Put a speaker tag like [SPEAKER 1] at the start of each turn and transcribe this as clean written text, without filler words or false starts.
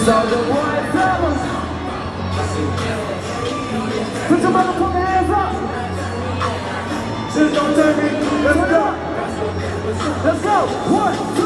[SPEAKER 1] the white fellas. Put your motherfucking hands up. Just don't turn me. Let's go. Let's go. 1,